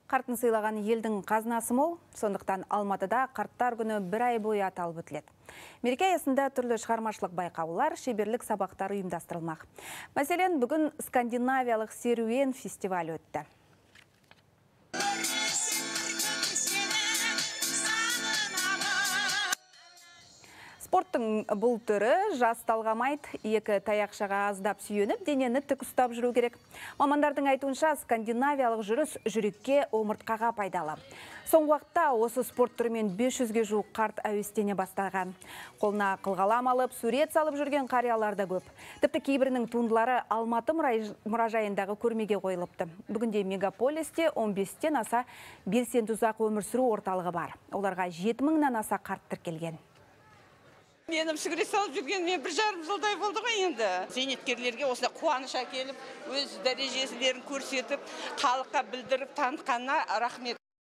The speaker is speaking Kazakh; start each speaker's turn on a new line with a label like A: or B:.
A: Қартын сыйлаған елдің қазынасы мол, сондықтан Алматыда қарттар күні бір ай бойы аталып өтіледі. Мереке аясында түрлі шығармашылық байқаулар, шеберлік сабақтар ұйымдастырылмақ. Мәселен, бүгін скандинавиялық серуен фестивалі өтті. Спорттың бұл түрі жас талғамайды, екі таяқшаға аздап сүйеніп, денені тік ұстап жүру керек. Мамандардың айтуынша, скандинавиялық жүріс жүрекке, омыртқаға пайдалы. Соңғы уақытта осы спорт түрімен 500-ге жуық қарт әуестене бастаған. Қолына қылғалам алып, сурет салып жүрген қариялар да көп. Тіпті кейбірінің туындылары Алматы мұражайындағы көрмеге қойылыпты. Бүгінде мегаполисте 15-тен аса белсенді ұзақ өмір сүру орталығы бар. Оларға 7000-нан аса қарт тіркелген.
B: Менің сүгірет салып жүргеніме 1,5 жылдай болды ғой енді. Зейнеткерлерге осылай қуаныш әкеліп, өз дәрежелерін көрсетіп, халыққа білдіріп танытқанына рахмет.